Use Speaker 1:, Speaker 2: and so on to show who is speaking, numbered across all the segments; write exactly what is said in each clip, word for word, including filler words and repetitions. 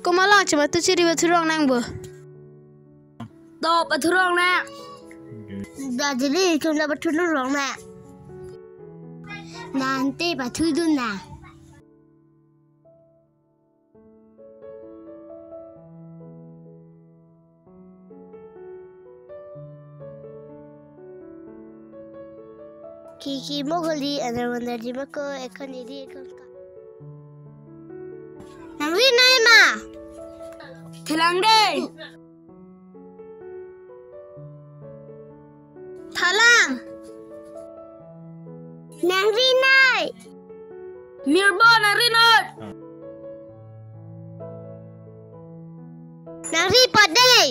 Speaker 1: Kau malah cuma tu ciri berturang nang bu.
Speaker 2: Top berturang nak.
Speaker 3: Dah jadi cuma berturang nak. Nanti berturang nak. Kiki mogoli ada mana di mako ekon ini ekon ka. Nangri nai ma.
Speaker 2: Telang deh.
Speaker 1: Thalang.
Speaker 3: Nangri nai.
Speaker 2: Mirbo nangri not.
Speaker 3: Nangri padai.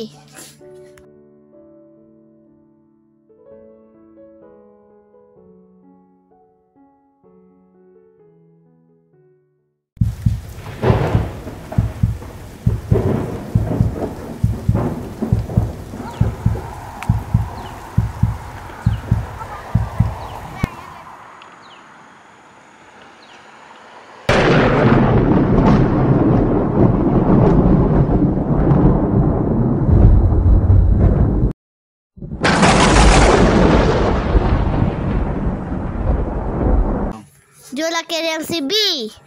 Speaker 3: Jola kerem si B.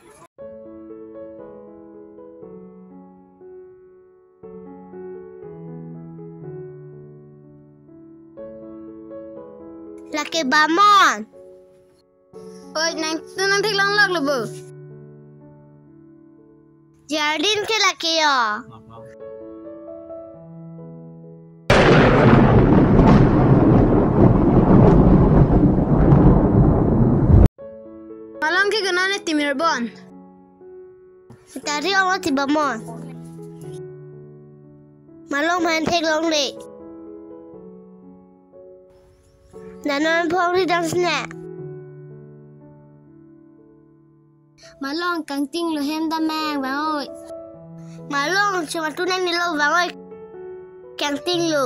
Speaker 3: Laki Bamon.
Speaker 1: Oi, nang tu nang thik long lak lu bu.
Speaker 3: Jardin ke laki yo.
Speaker 1: Malang ke kenane timir bon.
Speaker 3: Tadi orang tiba mon. Malang main thik long le. Nanon phong di dang snack. Malong kang ting lo hem da mang bang oi. Malong cuma tu nang ni lo bang oi. Kang ting lo.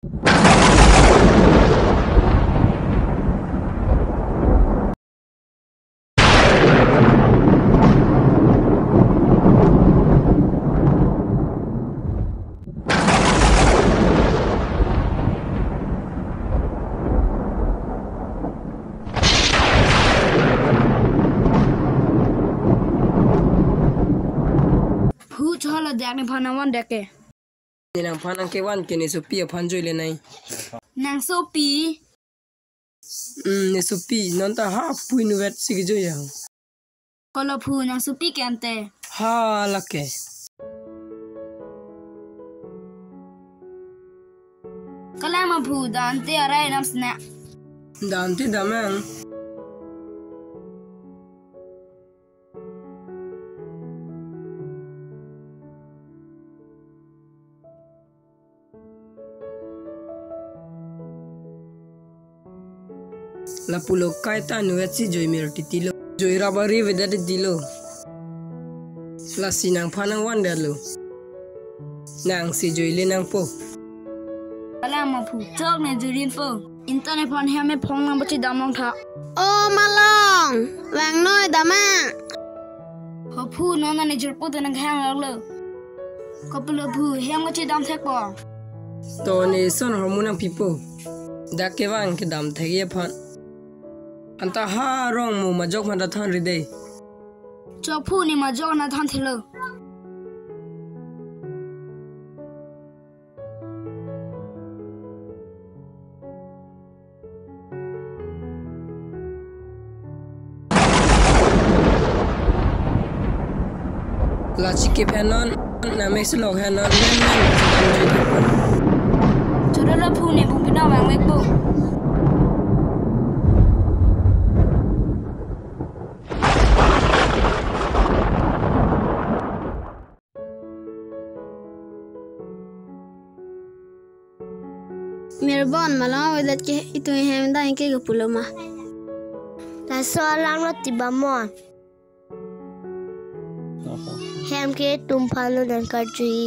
Speaker 2: Chola dak ni phana wan dak ke.
Speaker 4: Ni nang phan ang ke wan ke ni sopi phan joi le nai.
Speaker 2: Nang sopi.
Speaker 4: Hmm ni sopi non ta ha pui nu vet sig joi ya.
Speaker 2: Kalau phu nang sopi ke ante.
Speaker 4: Ha lake.
Speaker 2: Kalau ma phu dan te arai nam sna.
Speaker 4: Dan ti damang. La pulo kaita nu etsi joi mer titilo joi rabari vedade dilo la sinang phanang wan dalo nang si joi le nang po
Speaker 2: Kalau ma phu chok ne jurin po internet phan he me phong nang bachi damong tha.
Speaker 1: Oh malang, wang noi dama.
Speaker 2: Ho phu non na ne jur po nang hang lak lo. Ko pulo phu hem bachi dam thek po.
Speaker 4: to ne son hormonang pipo dakke wang ke dam thege phan anta ha rong mu majok man da than ri de
Speaker 2: Chok phu ni ma jok na than thelo.
Speaker 4: la chike phanon na me se lok hanon men men
Speaker 2: Chura la phu ni bu pina wang wek bu.
Speaker 1: Mirbon malang wedat ke itu hem da ke gapulo ma.
Speaker 3: La soalang lo tiba mon. Hem ke tumpalo dan Kejui.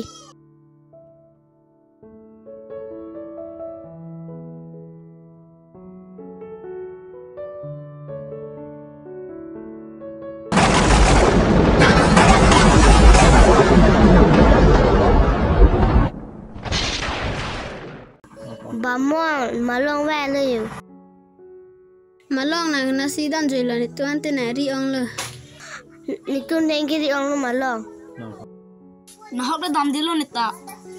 Speaker 3: bà mong mà long veเลย
Speaker 1: mà long nàng nasi dan rồi là tuan tên này đi ông了
Speaker 3: ni tu neng ki ong lo mà long
Speaker 2: Nó học đã đam đi luôn ta.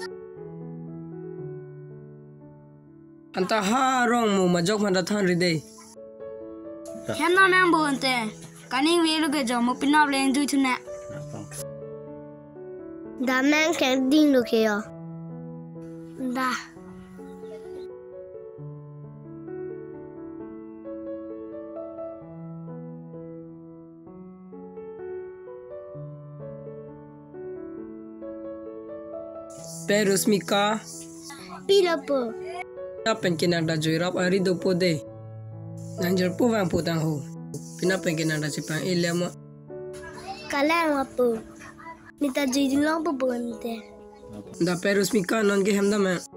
Speaker 4: Anta ha rong mu ma jok man da than ri de.
Speaker 2: Hem na mang bo ante. Karni về lúc cái giờ một pin nào lên chui nè.
Speaker 3: da mang keng ding lo ke yo da
Speaker 4: Perusmika
Speaker 3: pi lo po
Speaker 4: ta pen Canada joy rap ari do po de. Nang jer po wang po tang ho. Pina pen Canada si pang ilema.
Speaker 3: kala ma po ni ta ji long po bon te
Speaker 4: Da Perusmika non ge hem da man.